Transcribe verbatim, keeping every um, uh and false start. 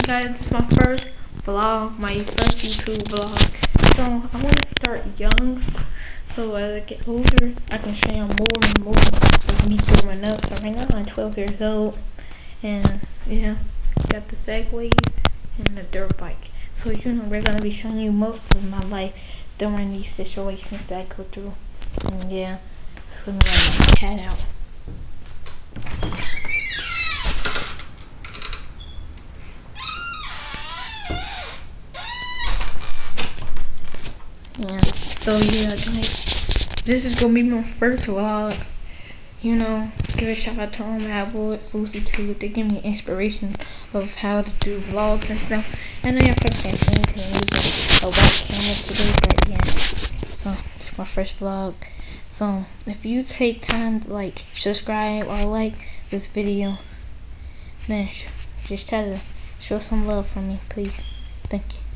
guys, this is my first vlog, my first YouTube vlog. So I want to start young, so as I get older, I can show you more and more of me growing up. So right now I'm twelve years old, and yeah, got the Segways and the dirt bike. So you know, we're gonna be showing you most of my life during these situations that I go through. And yeah, so let me let my cat out. Yeah, so yeah, guys, this is gonna be my first vlog. You know, give a shout out to um, Atwood, Lucy too. They give me inspiration of how to do vlogs and stuff. I know y'all probably can't see anything using a white camera today, but yeah. So it's my first vlog. So if you take time to like, subscribe, or like this video, then just try to show some love for me, please. Thank you.